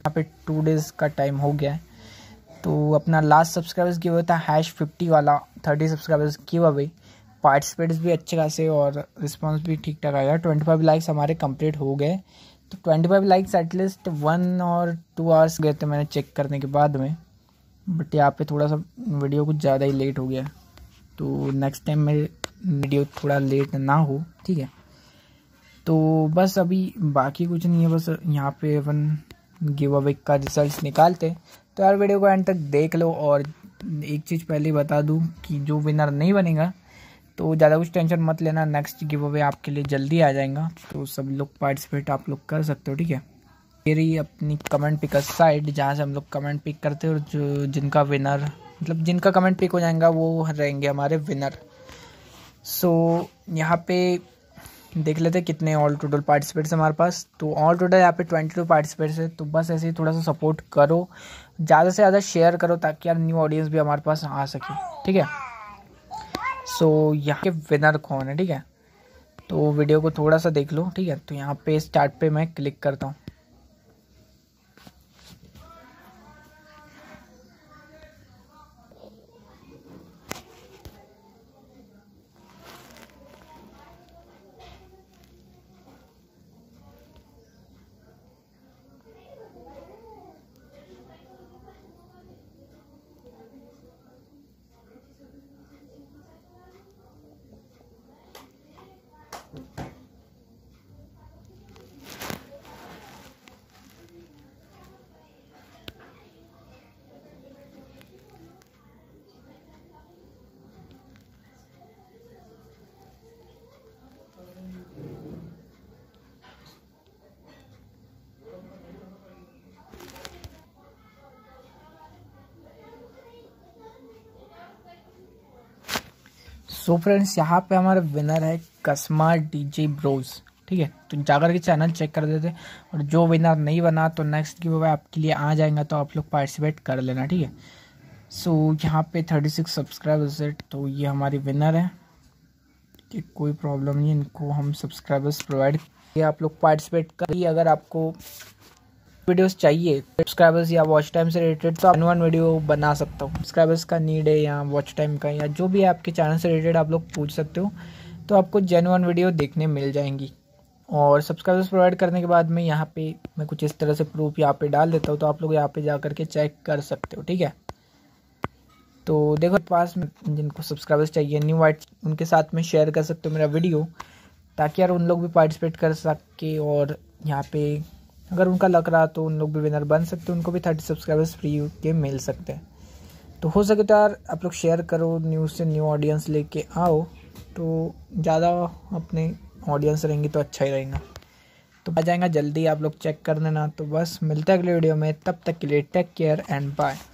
यहाँ पे 2 डेज़ का टाइम हो गया है। तो अपना लास्ट सब्सक्राइबर्स गिव अवे था #50 वाला, 30 सब्सक्राइबर्स गिव अवे। पार्टिसिपेट्स भी अच्छे खासे और रिस्पांस भी ठीक ठाक आया। 25 लाइक्स हमारे कंप्लीट हो गए। तो 25 लाइक्स एटलीस्ट 1 और 2 आवर्स गए थे मैंने चेक करने के बाद में, बट यहाँ पे थोड़ा सा वीडियो कुछ ज़्यादा ही लेट हो गया। तो नेक्स्ट टाइम मेरे वीडियो थोड़ा लेट ना हो, ठीक है। तो बस अभी बाकी कुछ नहीं है, बस यहाँ पे अपन गिव अवे का रिजल्ट्स निकालते। तो यार वीडियो को एंड तक देख लो। और एक चीज़ पहले बता दूँ कि जो विनर नहीं बनेगा तो ज़्यादा कुछ टेंशन मत लेना, नेक्स्ट गिव अवे आपके लिए जल्दी आ जाएगा। तो सब लोग पार्टिसिपेट आप लोग कर सकते हो, ठीक है। मेरी अपनी कमेंट पिकर साइट जहाँ से हम लोग कमेंट पिक करते हैं, और जो जिनका विनर मतलब जिनका कमेंट पिक हो जाएगा वो रहेंगे हमारे विनर। सो यहाँ पे देख लेते हैं कितने ऑल टोटल पार्टिसिपेट्स हमारे पास। तो ऑल टोटल यहाँ पे 22 पार्टिसिपेट्स है। तो बस ऐसे ही थोड़ा सा सपोर्ट करो, ज़्यादा से ज़्यादा शेयर करो ताकि यार न्यू ऑडियंस भी हमारे पास आ सके, ठीक है। सो यहाँ के विनर कौन है, ठीक है। तो वीडियो को थोड़ा सा देख लो, ठीक है। तो यहाँ पे स्टार्ट पे मैं क्लिक करता हूँ। सो फ्रेंड्स यहाँ पे हमारा विनर है कसमा डीजे ब्रोज, ठीक है। तो जाकर के चैनल चेक कर देते। और जो विनर नहीं बना तो नेक्स्ट गिव अवे आपके लिए आ जाएगा, तो आप लोग पार्टिसिपेट कर लेना, ठीक है। सो यहाँ पे 36 सब्सक्राइबर्स है। तो ये हमारी विनर है कि कोई प्रॉब्लम नहीं, इनको हम सब्सक्राइबर्स प्रोवाइड किए। आप लोग पार्टिसिपेट करिए। अगर आपको वीडियोस चाहिए सब्सक्राइबर्स या वॉच टाइम से रिलेटेड तो वन वीडियो बना सकता हूँ। सब्सक्राइबर्स का नीड है या वॉच टाइम का या जो भी है आपके चैनल से रिलेटेड आप लोग पूछ सकते हो, तो आपको जेन्युइन वीडियो देखने मिल जाएंगी। और सब्सक्राइबर्स प्रोवाइड करने के बाद में यहाँ पे मैं कुछ इस तरह से प्रूफ यहाँ पे डाल देता हूँ, तो आप लोग यहाँ पे जा करके चेक कर सकते हो, ठीक है। तो देखो पास में जिनको सब्सक्राइबर्स चाहिए न्यू वाइट, उनके साथ में शेयर कर सकते हो मेरा वीडियो, ताकि यार उन लोग भी पार्टिसिपेट कर सके। और यहाँ पे अगर उनका लग रहा तो उन लोग भी विनर बन सकते हैं, उनको भी 30 सब्सक्राइबर्स फ्री के मिल सकते हैं। तो हो सके तो यार आप लोग शेयर करो, न्यूज़ से न्यू ऑडियंस लेके आओ, तो ज़्यादा अपने ऑडियंस रहेंगी तो अच्छा ही रहेगा। तो आ जाएगा जल्दी, आप लोग चेक कर लेना। तो बस मिलते हैं अगले वीडियो में, तब तक के लिए टेक केयर एंड बाय।